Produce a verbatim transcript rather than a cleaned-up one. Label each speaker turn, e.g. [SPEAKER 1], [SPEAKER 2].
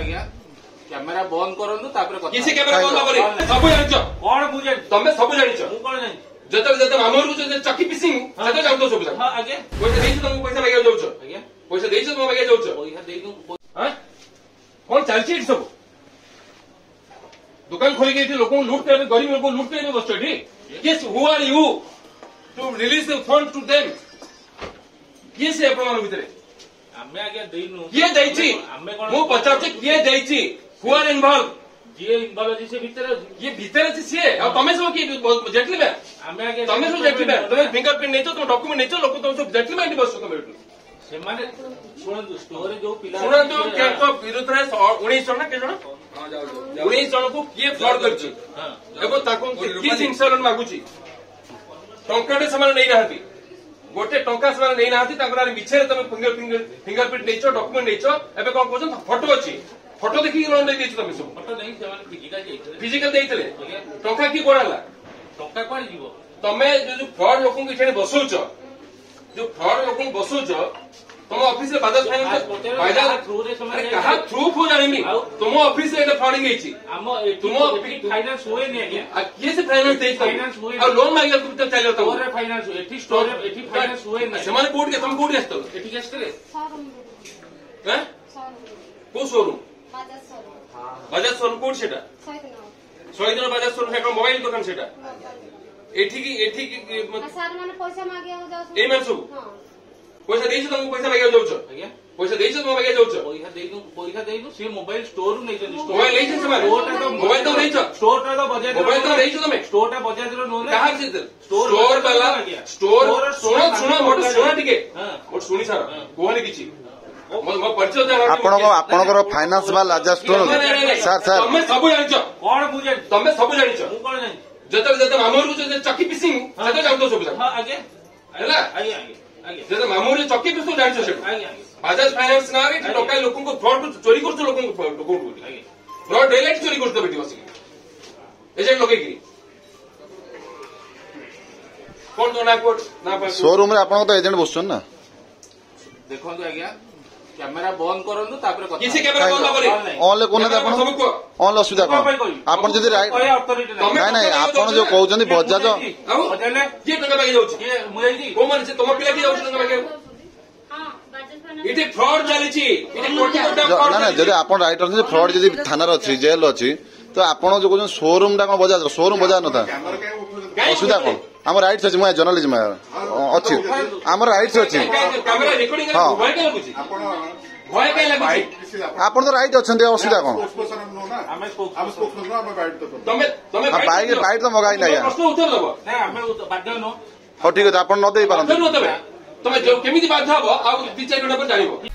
[SPEAKER 1] आज्ञा कैमेरा बंद करंतु तापर कथा
[SPEAKER 2] किसी कैमेरा बंद करी सब जानिछ
[SPEAKER 1] कोन बुझे
[SPEAKER 2] तमे सब जानिछ
[SPEAKER 1] मु कोन जानि
[SPEAKER 2] जते जते मामर को जे चक्की पिसिंग सते जाउ तो सब
[SPEAKER 1] हां आज्ञा
[SPEAKER 2] पैसा देइछ तुमको पैसा मागे जाउछ
[SPEAKER 1] आज्ञा
[SPEAKER 2] पैसा देइछ तुम मागे जाउछ
[SPEAKER 1] पैसा देइ दु
[SPEAKER 2] हां कोन चलछि इट सब दुकान खोली के लोक लूट के गरीब लोक लूट के बसछ ठी यस who are you to release the fund to them किए से अपन भितरे
[SPEAKER 1] आमे आज्ञा देइनु
[SPEAKER 2] किए दैछि मु पचाछ किए दैछि हु आर इन्वॉल्व
[SPEAKER 1] जे इन्वॉल्व अछि से भीतर
[SPEAKER 2] ये भीतर अछि से आ तमे सब की जेटलमैन
[SPEAKER 1] आमे आज्ञा
[SPEAKER 2] तमे सब जेटलमैन तमे फिंगरप्रिंट नेचो तुम डॉक्यूमेंट नेचो लोक तुम सब जेटलमैन बस तमे
[SPEAKER 1] से माने सुनंतु स्टोरी जो पिला
[SPEAKER 2] सुनंतु केको विरुद्ध रे उन्नीस जन के जन हां जाओ उन्नीस जन को किए फ्रॉड करछि हां एगो ताको किस इंश्योरेंस मागुछि टंकाटे समान नै रहती गोटे टंका समान नै रहती ताकरा मिछरे तमे फिंगर फिंगरप्रिंट नेचो डॉक्यूमेंट नेचो एबे कोन कोन फोटो अछि फोटो देखि लोन दे दिछ तमे सब
[SPEAKER 1] फोटो नहीं से फिजिकल जाइतले
[SPEAKER 2] फिजिकल देइतले टंका की कोडाला
[SPEAKER 1] टंका कोन जीवो
[SPEAKER 2] तमे जो फ्रॉड लोकन के छेने बसौछ जो फ्रॉड लोकन बसौछ तुम ऑफिस रे बाजाज फाइनेंस बाजाज
[SPEAKER 1] थ्रू रे समय
[SPEAKER 2] कहा थ्रू फो जानिमी तुम ऑफिस रे एटा फ्रॉडिंग हेछि
[SPEAKER 1] हम तुम फाइनेंस होए नै आज्ञा
[SPEAKER 2] आ के से फाइनेंस देइ
[SPEAKER 1] फाइनेंस होए
[SPEAKER 2] आ लोन मागिल कुते चलियो तुम
[SPEAKER 1] और फाइनेंस एठी स्टोर एठी फाइनेंस होए नै
[SPEAKER 2] से माने कोड के तुम कोड आस्तो
[SPEAKER 1] एठी के आस्ते
[SPEAKER 2] हैं को शोरूम बाजाज शोरूम कोड सेटा सहित बाजाज शोरूम से मोबाइल दुकान सेटा एठी की एठी की
[SPEAKER 3] सर माने पैसा मागे जाउ
[SPEAKER 2] ए मन सब पैसा देइछ तुमको पैसा मागे जाउछ
[SPEAKER 1] आज्ञा
[SPEAKER 2] पैसा देइछ तुम मागे जाउछ
[SPEAKER 1] पैसा देइ दु पैसा देइ दु से मोबाइल स्टोर नु नै जनि स्टोर
[SPEAKER 2] मोबाइल लेइछ से माने मोबाइल तो देइछ
[SPEAKER 1] स्टोर ता तो बजाज
[SPEAKER 2] मोबाइल तो देइछ तुमे
[SPEAKER 1] स्टोर ता बजाज रो नो
[SPEAKER 2] कहां से स्टोर वाला स्टोर सुनो सुनो मोटे सुनो टिके
[SPEAKER 1] हां
[SPEAKER 2] मोट सुनी सार कोहनी किछि म परिचय दे
[SPEAKER 4] आपण को आपण को फाइनेंस वाला जा स्टोर सर सर
[SPEAKER 2] तमे सब जानिछ
[SPEAKER 1] कोन बुझे
[SPEAKER 2] तमे सब जानिछ
[SPEAKER 1] मु कोन जानि
[SPEAKER 2] जते जते मामर को जे चक्की पिसिंग सते जाउ तो सब
[SPEAKER 1] हां आज्ञा
[SPEAKER 2] हैला
[SPEAKER 1] आज्ञा आज्ञा
[SPEAKER 2] जते मामर रे चक्की पिसो जानिछ से
[SPEAKER 1] आज्ञा
[SPEAKER 2] बाजाज फाइनेंस ना रे टोका लोकन को फ्रॉड चोरी करछ लोकन को फ्रॉड को फ्रॉड डेलाइट चोरी करछ बेटी बसी एजेंट लोके की कोन तो ना कोट ना
[SPEAKER 4] शोरूम रे आपण तो एजेंट बसछन ना
[SPEAKER 1] देखो तो आज्ञा कैमेरा बंद करंतु तापर कथा
[SPEAKER 2] किसी कैमेरा बंद करी
[SPEAKER 4] ऑनले कोन दे आपण
[SPEAKER 2] सबको
[SPEAKER 4] ऑन असुविधा कोन आपण जदी राइट नै नै आपण जो कहउछन बजाज
[SPEAKER 1] बजाले
[SPEAKER 2] जे टका मागे जाउछ
[SPEAKER 1] के मुई
[SPEAKER 2] को मन से तुम पिला की जाउछ टका मागे
[SPEAKER 3] हां बाजाज फाइनेंस
[SPEAKER 2] इटे फ्रॉड चलीछि इटे कोटी कोटी फ्रॉड
[SPEAKER 4] ना ना जदी आपण राइट अछन फ्रॉड जदी थाना रे अछि जेल अछि तो आपण जो कहउछन शोरूम टा कोन बजाज शोरूम बजाज न था असुविधा कोन हम राइट्स अछि मैं जर्नलिज्म अछि हमर राइट्स अछि
[SPEAKER 2] कैमरा रिकॉर्डिंग भय के लागुछि भय के लागुछि
[SPEAKER 4] आपण तो राइट अछन असुविधा कोन
[SPEAKER 1] हमें हम स्पोक्समैन नो हम बाइट तो
[SPEAKER 2] तमे तमे
[SPEAKER 4] बाइक बाइट तो मगाई नै
[SPEAKER 2] प्रश्न उत्तर दबो
[SPEAKER 1] नै हमें बाध्य नो
[SPEAKER 4] हो ठीक है आपण न देई पारन
[SPEAKER 2] तमे जो केमिति बाध्य हबो आ दि चार घंटा पर जानिबो।